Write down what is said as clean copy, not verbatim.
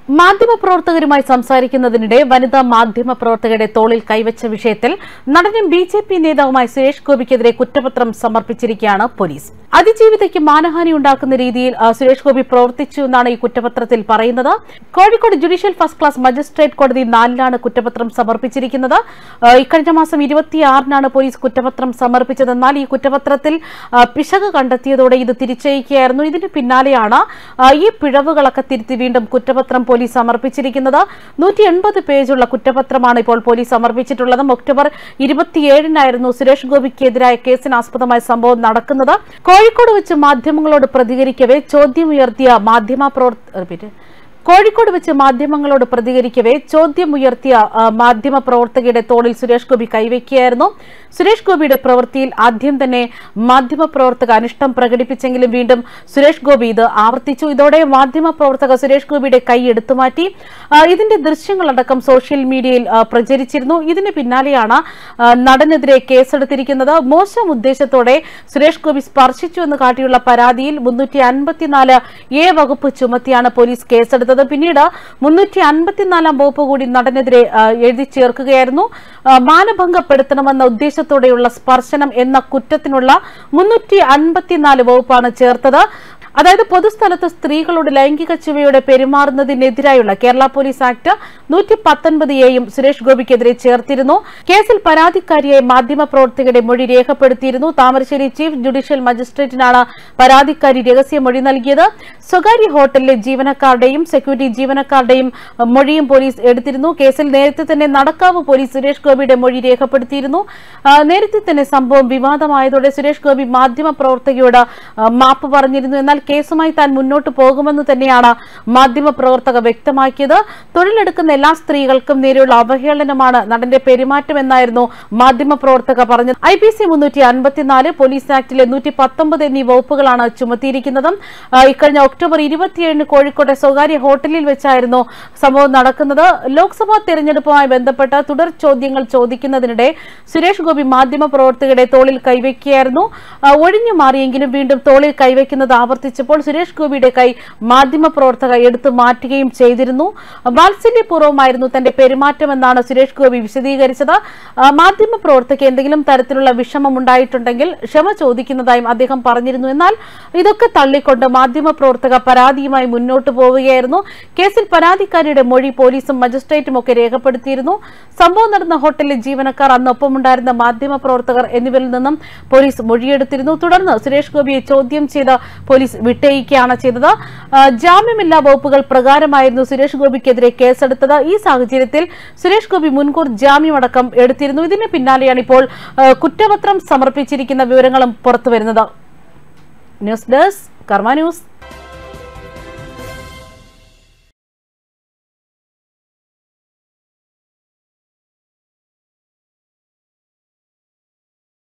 മാധ്യമപ്രവർത്തകരുമായി സംസാരിക്കുന്നതിനിടെ വനിതാ മാധ്യമപ്രവർത്തകരുടെ തോളിൽ കൈവച്ച വിഷയത്തിൽ നടനും ബിജെപി നേതാവുമായ സുരേഷ് ഗോപിക്കെതിരെ കുറ്റപത്രം സമർപ്പിച്ചിരിക്കുകയാണ് പോലീസ്. അതിജീവിതയ്ക്ക് മാനഹാനി ഉണ്ടാക്കുന്ന രീതിയിൽ സുരേഷ് ഗോപി പ്രവർത്തിച്ചു എന്നാണ് ഈ കുറ്റപത്രത്തിൽ പറയുന്നത്. Kozhikode judicial first class magistrate കോടതി 4-ലാണ് കുറ്റപത്രം സമർപ്പിച്ചിരിക്കുന്നത്. ഇക്കഴിഞ്ഞ മാസം 26-നാണ് പോലീസ് കുറ്റപത്രം സമർപ്പിച്ചതെന്നാൽ ഈ കുറ്റപത്രത്തിൽ പിശക് കണ്ടെത്തിയതോടെ ഇത് തിരിച്ചയക്കുകയായിരുന്നു. ഇതിന് പിന്നാലെയാണ് ഈ പിഴവുകളൊക്കെ തിരുത്തി വീണ്ടും കുറ്റപത്രം പോലീസ് സമർപ്പിച്ചിരിക്കുന്നത്. 180 പേജുള്ള കുറ്റപത്രമാണ് ഇപ്പോൾ പോലീസ് സമർപ്പിച്ചിട്ടുള്ളത്. ഒക്ടോബർ 27-നായിരുന്നു സുരേഷ് ഗോപിക്കെതിരായ കേസിനാസ്പദമായ സംഭവം നടക്കുന്നത്. കോഴിക്കോട് വെച്ച് മാധ്യമങ്ങളോട് പ്രതികരിക്കവേ ചോദ്യമുയർത്തിയ മാധ്യമപ്രവർത്തകയുടെ തോളിൽ സുരേഷ് ഗോപി കൈവയ്ക്കുകയായിരുന്നു. സുരേഷ് ഗോപിയുടെ പ്രവൃത്തിയിൽ ആദ്യം തന്നെ മാധ്യമപ്രവർത്തക അനിഷ്ടം പ്രകടിപ്പിച്ചെങ്കിലും വീണ്ടും സുരേഷ് ഗോപി ഇത് ആവർത്തിച്ചു. ഇതോടെ മാധ്യമപ്രവർത്തക സുരേഷ് ഗോപിയുടെ കൈ എടുത്തുമാറ്റി. ഇതിന്റെ ദൃശ്യങ്ങളടക്കം സോഷ്യൽ മീഡിയയിൽ പ്രചരിച്ചിരുന്നു. ഇതിന് പിന്നാലെയാണ് നടനെതിരെ കേസെടുത്തിരിക്കുന്നത്. മോശം ഉദ്ദേശത്തോടെ സുരേഷ് ഗോപി സ്പർശിച്ചു എന്ന് കാട്ടിയുള്ള പരാതിയിൽ 354A വകുപ്പ് ചുമത്തിയാണ് പോലീസ് കേസെടുത്തത്. പിന്നീട് 354-ാം വകുപ്പ് കൂടി നടനെതിരെ എഴുതി ചേർക്കുകയായിരുന്നു. മാനഭംഗപ്പെടുത്തണമെന്ന ഉദ്ദേശത്തോടെയുള്ള സ്പർശനം എന്ന കുറ്റത്തിനുള്ള 354 വകുപ്പാണ് ചേർത്തത്. അതായത് പൊതുസ്ഥലത്ത് സ്ത്രീകളോട് ലൈംഗിക ചുവയോടെ പെരുമാറുന്നതിനെതിരായുള്ള കേരള പോലീസ് ആക്ട് 119A-യും സുരേഷ് ഗോപിക്കെതിരെ ചേർത്തിരുന്നു. കേസിൽ പരാതിക്കാരിയായ മാധ്യമപ്രവർത്തകരുടെ മൊഴി രേഖപ്പെടുത്തിയിരുന്നു. താമരശ്ശേരി ചീഫ് ജുഡീഷ്യൽ മജിസ്ട്രേറ്റിനാണ് പരാതിക്കാരി രഹസ്യമൊഴി നൽകിയത്. സ്വകാര്യ ഹോട്ടലിലെ ജീവനക്കാരുടെയും സെക്യൂരിറ്റി ജീവനക്കാരുടെയും മൊഴിയും പോലീസ് എടുത്തിരുന്നു. കേസിൽ നേരത്തെ തന്നെ നടക്കാവ് പോലീസ് സുരേഷ് ഗോപിയുടെ മൊഴി രേഖപ്പെടുത്തിയിരുന്നു. നേരത്തെ തന്നെ സംഭവം വിവാദമായതോടെ സുരേഷ് ഗോപി മാധ്യമപ്രവർത്തകയോട് മാപ്പ് പറഞ്ഞിരുന്നു. എന്നാൽ കേസുമായി താൻ മുന്നോട്ട് പോകുമെന്ന് തന്നെയാണ് മാധ്യമപ്രവർത്തക വ്യക്തമാക്കിയത്. തൊഴിലെടുക്കുന്ന എല്ലാ സ്ത്രീകൾക്കും നേരെയുള്ള അവഹേളനമാണ് നടന്റെ പെരുമാറ്റമെന്നായിരുന്നു മാധ്യമപ്രവർത്തക പറഞ്ഞത്. IPC 354, പോലീസ് ആക്ടിലെ 119 എന്നീ വകുപ്പുകളാണ് ചുമത്തിയിരിക്കുന്നത്. ഇക്കഴിഞ്ഞ ഒക്ടോബർ 27-ന് കോഴിക്കോട്ടെ സ്വകാര്യ ഹോട്ടലിൽ വെച്ചായിരുന്നു സംഭവം നടക്കുന്നത്. ലോക്സഭാ തെരഞ്ഞെടുപ്പുമായി ബന്ധപ്പെട്ട തുടർ ചോദ്യങ്ങൾ ചോദിക്കുന്നതിനിടെ സുരേഷ് ഗോപി മാധ്യമപ്രവർത്തകരുടെ തോളിൽ കൈവയ്ക്കുകയായിരുന്നു. ഒഴിഞ്ഞു മാറിയെങ്കിലും വീണ്ടും തോളിൽ കൈവയ്ക്കുന്നത് ആവർത്തിച്ചപ്പോൾ സുരേഷ് ഗോപിയുടെ കൈ മാധ്യമപ്രവർത്തക എടുത്തു മാറ്റുകയും ചെയ്തിരുന്നു. വാത്സല്യപൂർവ്വമായിരുന്നു തന്റെ പെരുമാറ്റമെന്നാണ് സുരേഷ് ഗോപി വിശദീകരിച്ചത്. മാധ്യമപ്രവർത്തകർക്ക് എന്തെങ്കിലും തരത്തിലുള്ള വിഷമം ഉണ്ടായിട്ടുണ്ടെങ്കിൽ ക്ഷമ ചോദിക്കുന്നതായും അദ്ദേഹം പറഞ്ഞിരുന്നു. എന്നാൽ ഇതൊക്കെ തള്ളിക്കൊണ്ട് മാധ്യമപ്രവർത്തക പരാതിയുമായി മുന്നോട്ട് പോവുകയായിരുന്നു. കേസിൽ പരാതിക്കാരിയുടെ മൊഴി പോലീസും മജിസ്ട്രേറ്റും ഒക്കെ രേഖപ്പെടുത്തിയിരുന്നു. സംഭവം നടന്ന ഹോട്ടലിലെ ജീവനക്കാർ, അന്നൊപ്പമുണ്ടായിരുന്ന മാധ്യമപ്രവർത്തകർ എന്നിവരിൽ നിന്നും പോലീസ് മൊഴിയെടുത്തിരുന്നു. തുടർന്ന് സുരേഷ് ഗോപിയെ ചോദ്യം ചെയ്ത് പോലീസ് വിട്ടയക്കുകയാണ് ചെയ്തത്. ജാമ്യമില്ലാ വകുപ്പുകൾ പ്രകാരമായിരുന്നു സുരേഷ് ഗോപിക്കെതിരെ കേസെടുത്തത്. ഈ സാഹചര്യത്തിൽ സുരേഷ് ഗോപി മുൻകൂർ ജാമ്യമടക്കം എടുത്തിരുന്നു. ഇതിന് പിന്നാലെയാണ് ഇപ്പോൾ കുറ്റപത്രം സമർപ്പിച്ചിരിക്കുന്ന വിവരങ്ങളും പുറത്തുവരുന്നത്. News desk Karma news.